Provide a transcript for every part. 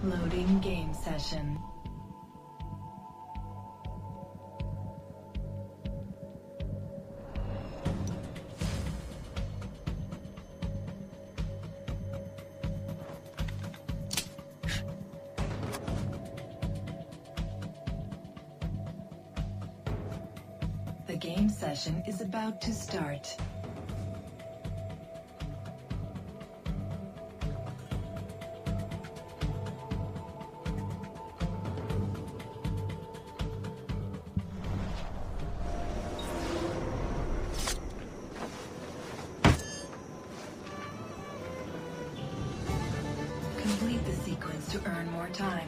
Loading game session. The game session is about to start. Complete the sequence to earn more time.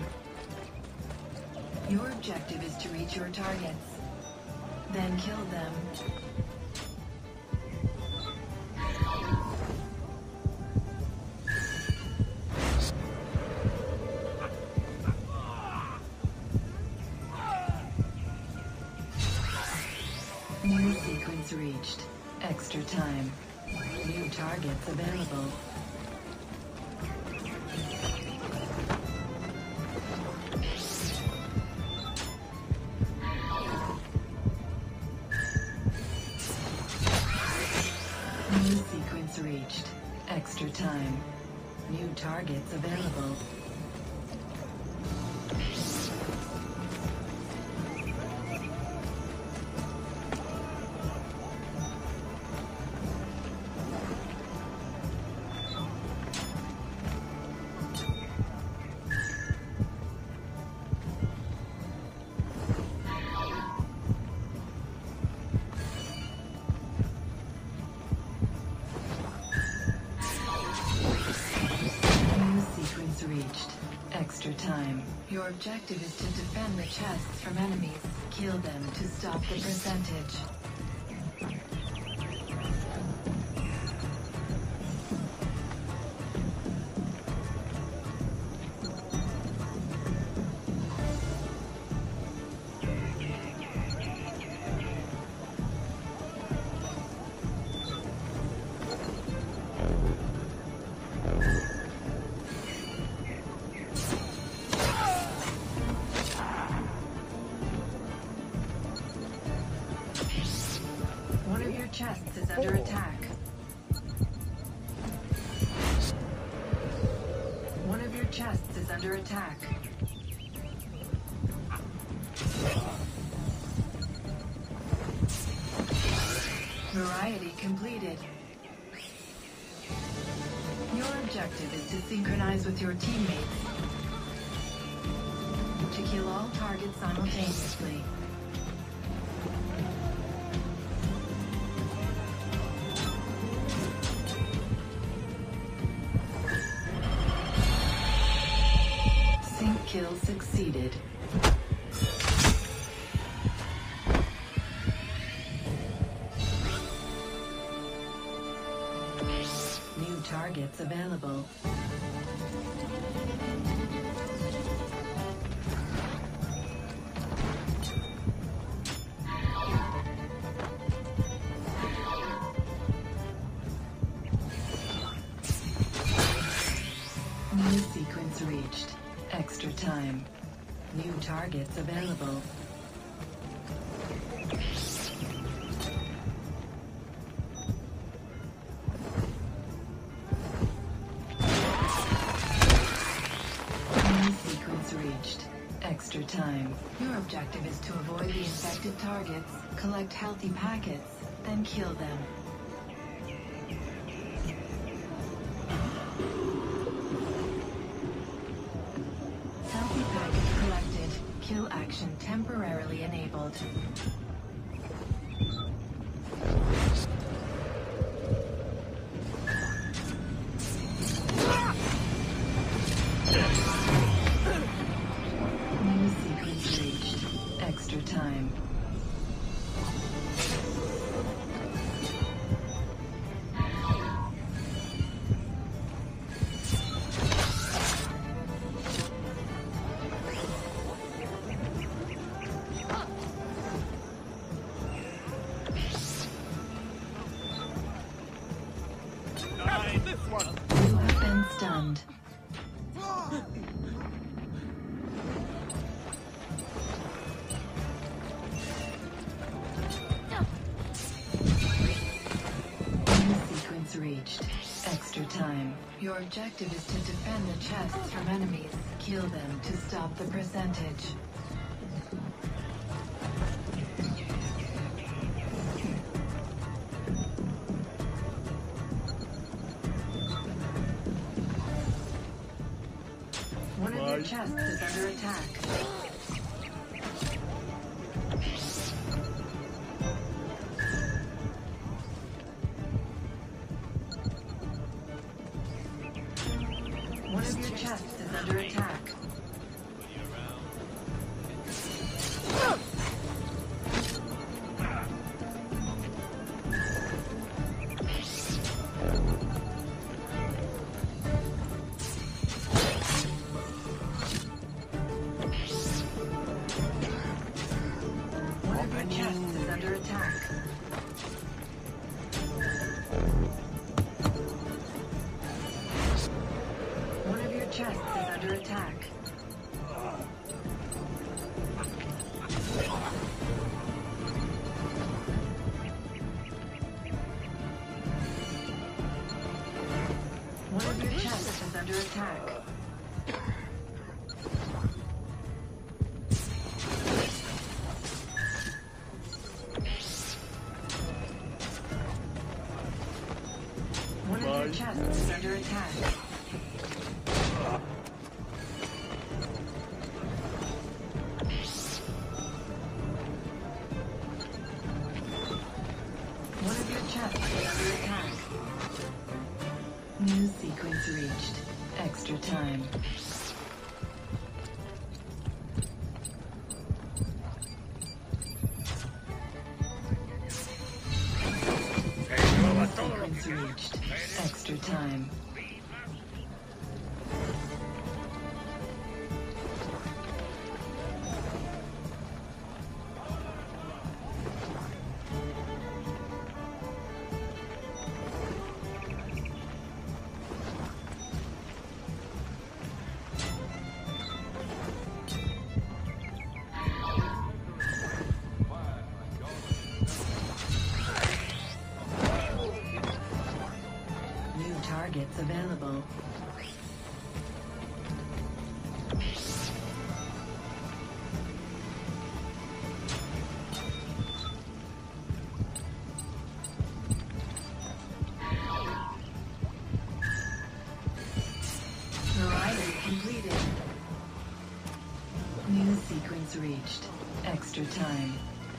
Your objective is to reach your targets. Then kill them. New sequence reached. Extra time. New targets available. New sequence reached. Extra time. New targets available. Reached. Extra time. Your objective is to defend the chests from enemies. Kill them to stop the percentage. One of your chests is under attack. One of your chests is under attack. Variety completed. Your objective is to synchronize with your teammates to kill all targets simultaneously. Kill succeeded. New targets available. New sequence reached. Extra time. New targets available. New sequence reached. Extra time. Your objective is to avoid the infected targets, collect healthy packets, then kill them. Kill action temporarily enabled. New sequence reached. Extra time. Extra time. Your objective is to defend the chests from enemies. Kill them to stop the percentage. One of your chests is under attack. One of your chests is under attack. One of your chests is under attack. One of your chests is under attack. One of your chests is under attack. One of your chests is under attack. One of your chests is under attack. New sequence reached. Extra time. Sequence reached. Extra time. New targets available. Variety completed. New sequence reached. Extra time.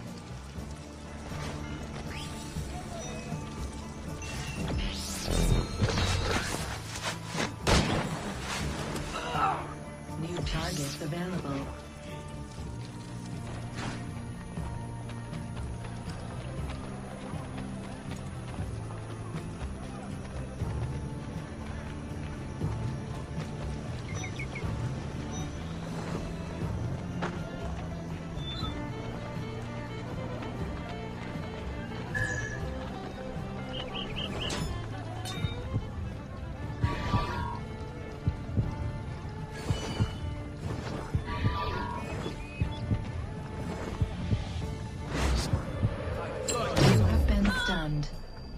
New targets available. You have been stunned.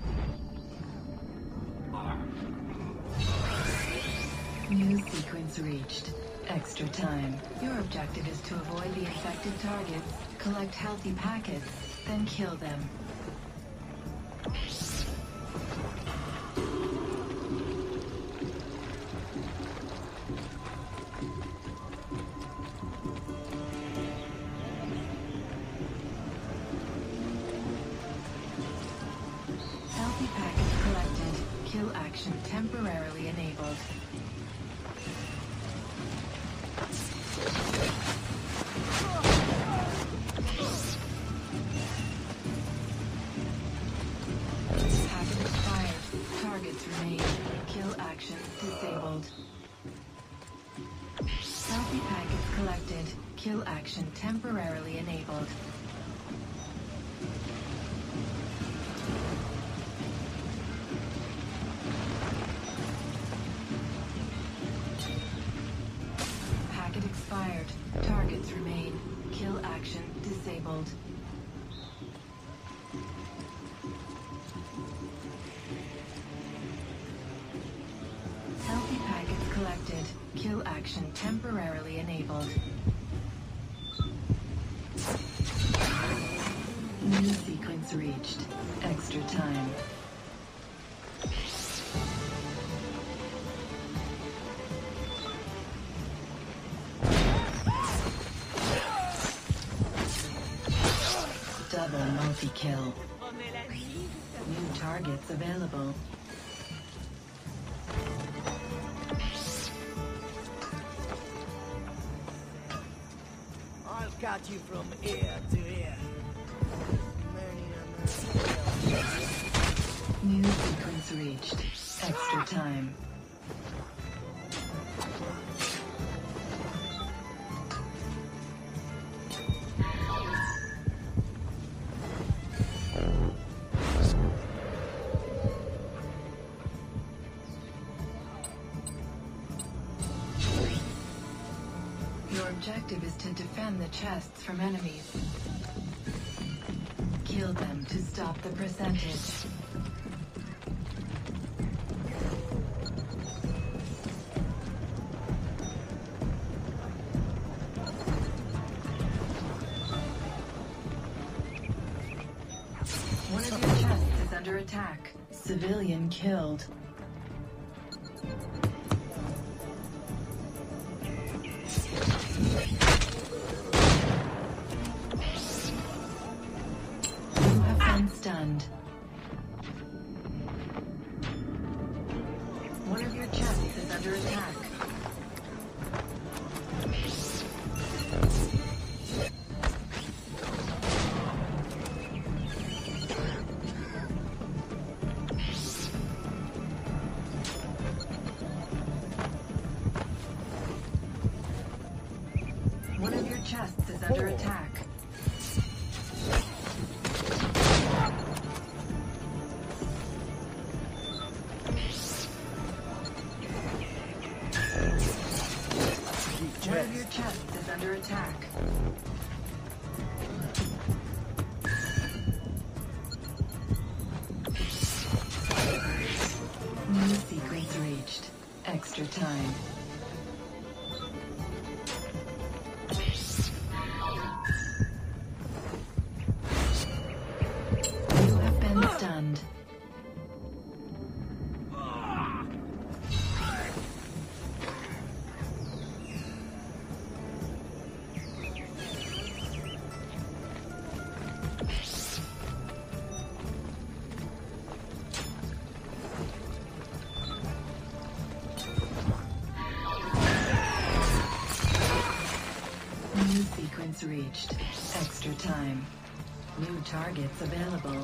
New sequence reached. Extra time. Your objective is to avoid the infected targets, collect healthy packets, then kill them. Healthy packets collected. Kill action temporarily enabled. Packet expired. Targets remain. Kill action disabled. Healthy packets collected. Kill action temporarily enabled. Packet expired. Targets remain. Kill action disabled. kill action temporarily enabled. New sequence reached. Extra time. Double multi-kill. New targets available. I'll cut you from ear to ear. New sequence reached. Extra time. Your objective is to defend the chests from enemies. Kill them to stop the percentage. One of your chests is under attack. Civilian killed. You have been stunned. One of your chests is under attack. One of your chests is under attack. One of your chests is under attack. New sequence reached. Extra time. You have been stunned. New sequence reached. Extra time. New targets available.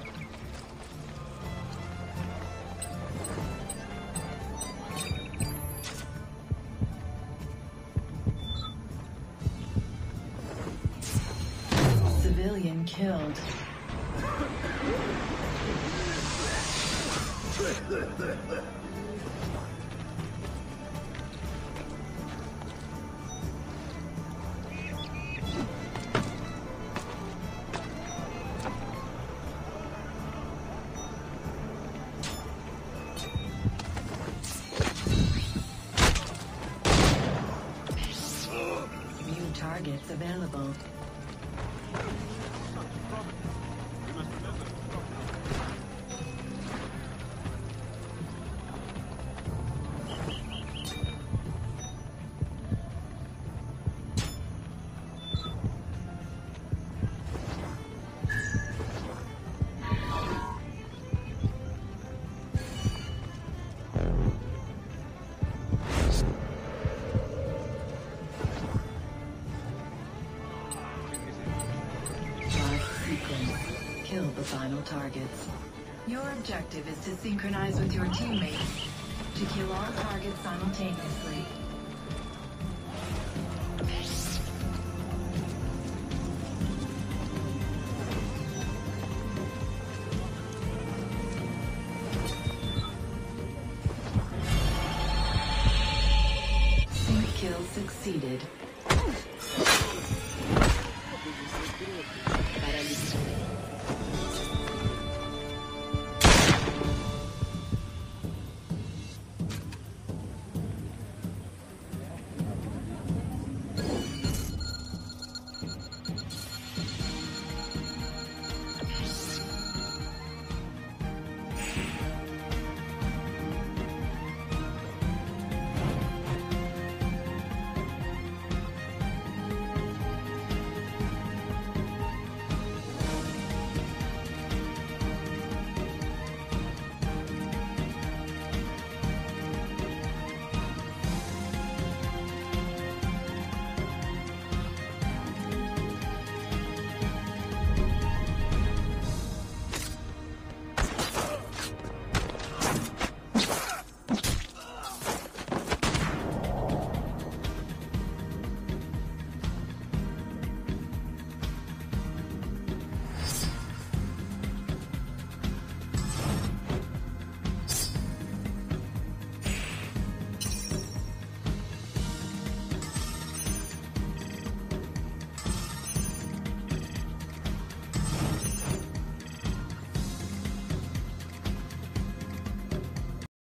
Civilian killed. New targets available. Kill the final targets. Your objective is to synchronize with your teammates to kill all targets simultaneously. Sync kill succeeded.